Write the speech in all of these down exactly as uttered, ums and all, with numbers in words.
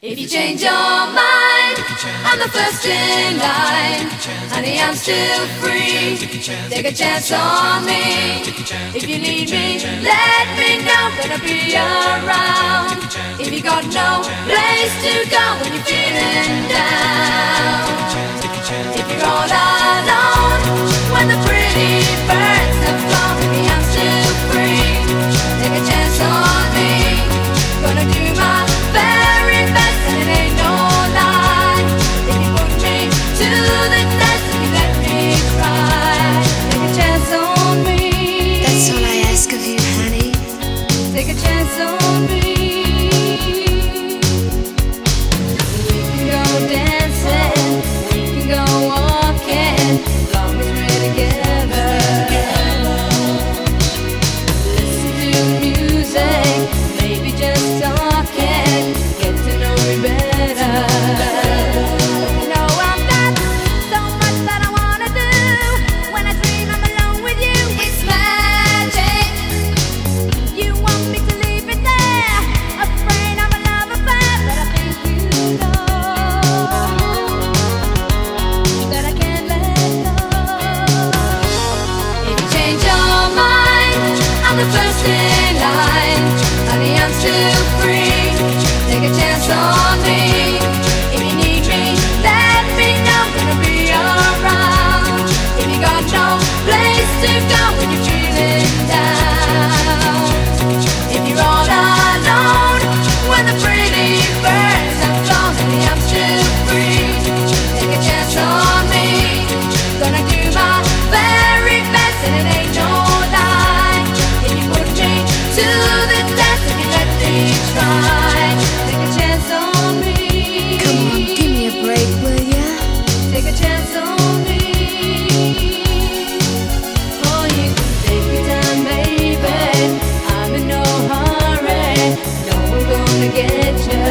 If you change your mind, I'm the first in line. Honey, I'm still free. Take a chance on me. If you need me, let me know that I'll be around. If you got no place to go when you're feeling down, if you're all alone when the pretty birds have flown, baby, I'm still free. Take a chance on me. Gonna do my very best, and it ain't no lie. If you put me to the test, if you let me try, take a chance on me. That's all I ask of you, honey. Take a chance on me. We can go dancing, we can go walking, as long as we're together. Listen to the music, maybe just talking, get to know me better. You know I've got so much that I wanna do. When I dream I'm alone with you, it's magic. You want me to leave it there, afraid of a love affair, but I think you know that I can't let go. If you change your mind, I'm the first in line. Honey, I'm still free. Take a chance on me. If you need me, let me know that I'll be around. If you got no place to go when you're feeling down, if you're all alone when the pretty birds have flown, honey, I'm still free. Take a chance on me. Gonna do my very best, and it ain't no lie. If you put me to the test, if you let me try, take a chance on me. Come on, give me a break, will ya? Take a chance on me. Oh, you can take your time, baby. I'm in no hurry. No one gonna get ya.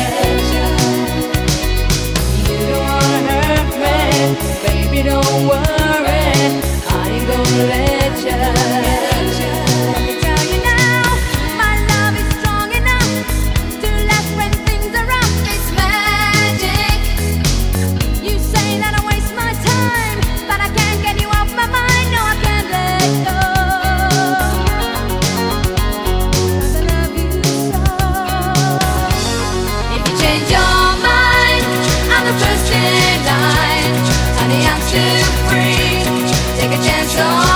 You don't wanna hurt me, baby, don't worry. I ain't gonna let ya. I can tell you now, my love is strong enough to last when things are rough. It's magic. You say that I waste my time, but I can't get you off my mind. No, I can't let go, 'cause I love you so. If you change your mind, I'm the first in line. Honey, I'm still free. Take a chance on